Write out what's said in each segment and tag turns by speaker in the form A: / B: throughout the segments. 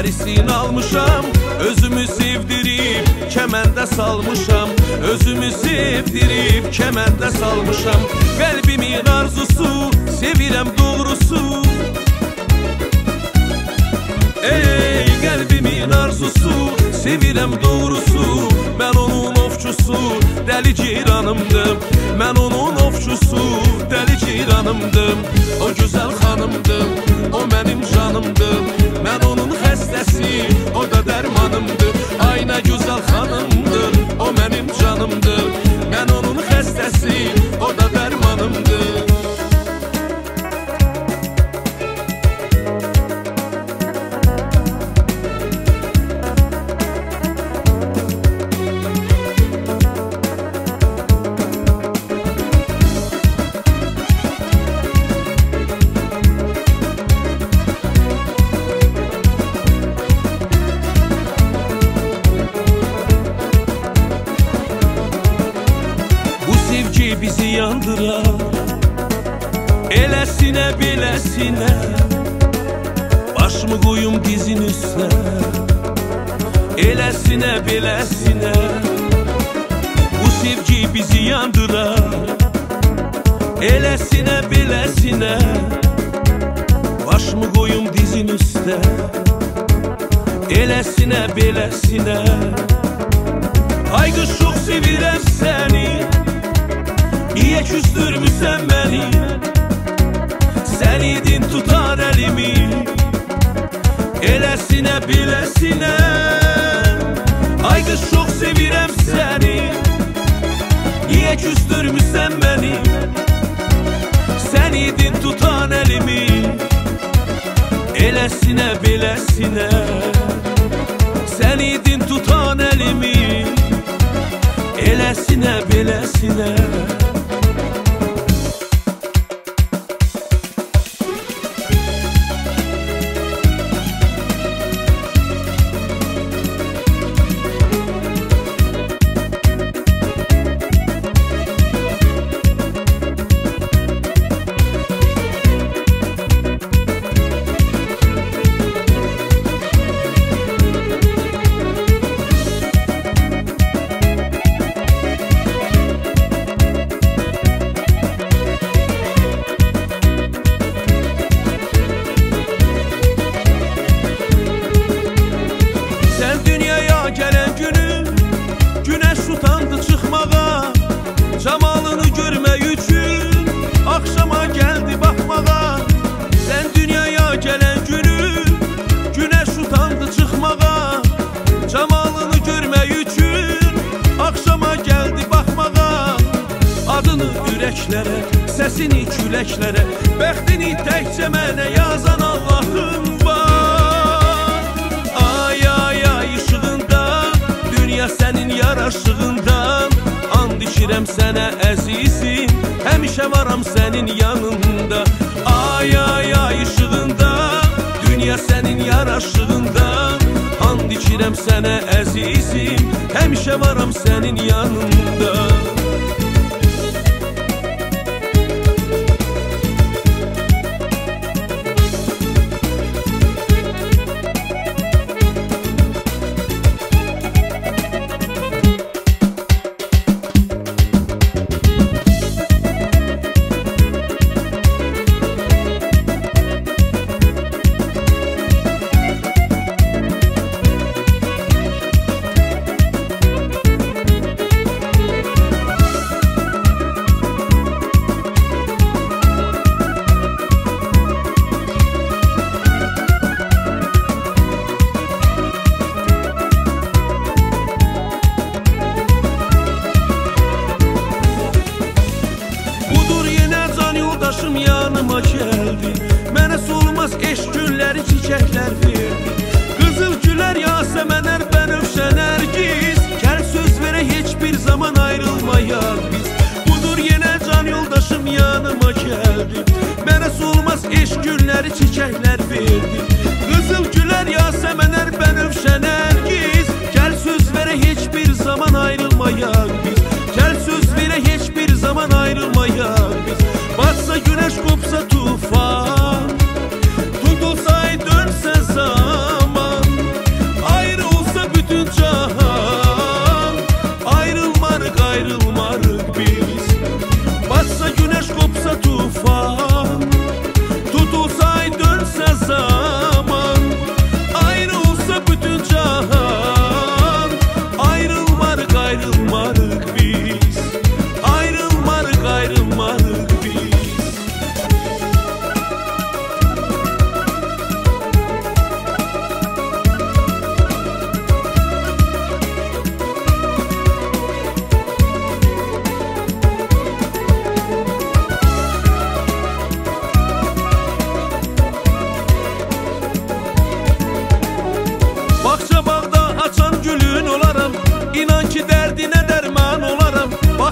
A: Dərisini almışam, özümü sevdirib kəməndə salmışam. Özümü sevdirib kəməndə salmışam. Qəlbimin arzusu, sevirəm doğrusu. Ey qəlbimin arzusu, sevirəm doğrusu. Mən onun ovçusu, dəli ceyranımdım. Mən onun ovçusu, dəli ceyranımdım. O gözəl xanımdır, o mənim canımdır. Mən onun xəstəsi, o da dərmanımdır. Ay nə gözəl xanımdır, o mənim canımdır. Mən onun xəstəsi, o da dərmanımdır. Bizi yandırar, eləsinə beləsinə. Başımı qoyum dizin üstə, eləsinə beləsinə. Bu sevgi bizi yandırar, eləsinə beləsinə. Başımı qoyum dizin üstə, eləsinə beləsinə. Ay qız çox sevirəm səni, niyə küstürmüsən məni? Sən idin tutan əlimi, eləsinə beləsinə. Ay qız çox sevirəm səni, niyə küstürmüsən məni? Sən idin tutan əlimi, eləsinə beləsinə. Sən idin tutan əlimi, eləsinə beləsinə. Camalını görmək üçün axşama gəldi baxmağa. Sən dünyaya gələn günü günəş utandı çıxmağa. Camalını görmək üçün axşama gəldi baxmağa. Adını ürəklərə, səsini küləklərə, bəxtini təkcə mənə yazan Allahım var. Ay ay ay işığında, dünya sənin yaraşığından. And içirəm sənə əzizim, həmişə varam sənin yanında. Ay ay ay işığında, dünya sənin yaraşığından. And içirəm sənə əzizim, həmişə varam sənin yanında. Yanıma gəldi, mənə solmaz eşq gülləri, çiçəklər verdi. Qızıl gülər, yasəmənər, bənövşənər giz. Gəl söz verə, heç bir zaman ayrılmayaq biz. Budur yenə can yoldaşım yanıma gəldi, mənə solmaz eşq gülləri, çiçəklər verdi. Qızıl gülər, yasəmənər, bənövşənər giz. Gəl söz verə, heç bir zaman ayrılmayaq biz. Gəl söz verə, heç bir zaman ayrılmayaq biz. Batsa güneş, kopsa tufan, tutulsa ay dönse zaman.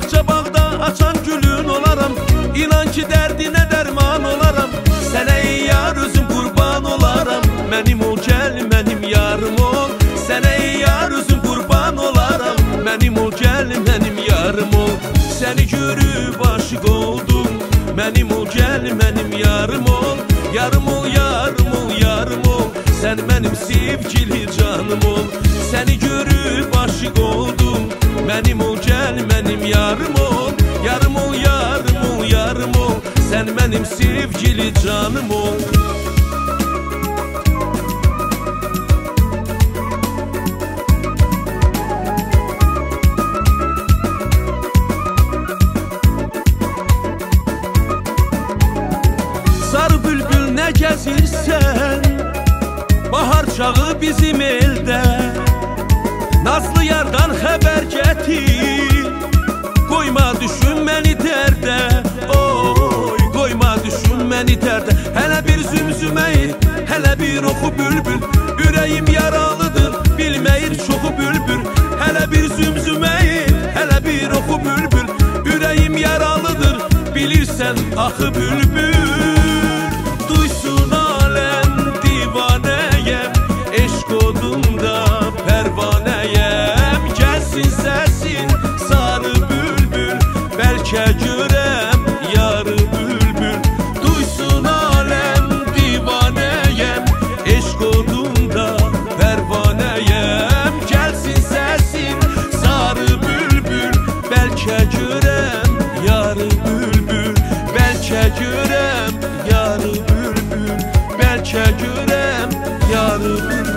A: Bağça bağda açan gülün olaram. İnan ki dərdinə dərman olaram. Sənə ey yar özüm qurban olaram. Mənim ol gəl, mənim yarım ol. Sənə ey yar özüm qurban olaram. Mənim ol gəl, mənim yarım ol. Səni görüb aşıq oldum. Mənim ol gəl, mənim yarım ol. Yarım ol, yarım ol, yarım ol. Sən mənim sevgili canım ol. Səni görüb aşıq oldum. Mənim ol gəl, mənim yarım ol. Yarım ol, yarım ol, yarım ol. Sən mənim sevgili canım ol. Sarı bülbül nə gəzirsən, bahar çağı bizim eldə. Nazlı yardan xəbər gətir, qoyma düşün məni dərdə. Oy, qoyma düşün məni dərdə. Hələ bir zümzüməyi, hələ bir oxu bülbül. Ürəyim yaralıdır, bilməyir çoxu bülbül. Hələ bir zümzüməyi, hələ bir oxu bülbül. Ürəyim yaralıdır, bilirsən axı bülbül. Duysun aləm divanəyəm, eşq odumda pərvanəyəm. Gəlsin səsin sarı bülbül, bəlkə görəm yarı bülbül. Duysun aləm divanəyəm, eşq odumda pərvanəyəm. Gəlsin səsin sarı bülbül, bəlkə görəm yarı bülbül. Bəlkə görəm yarı bülbül, bəlkə görəm yarı bülbül.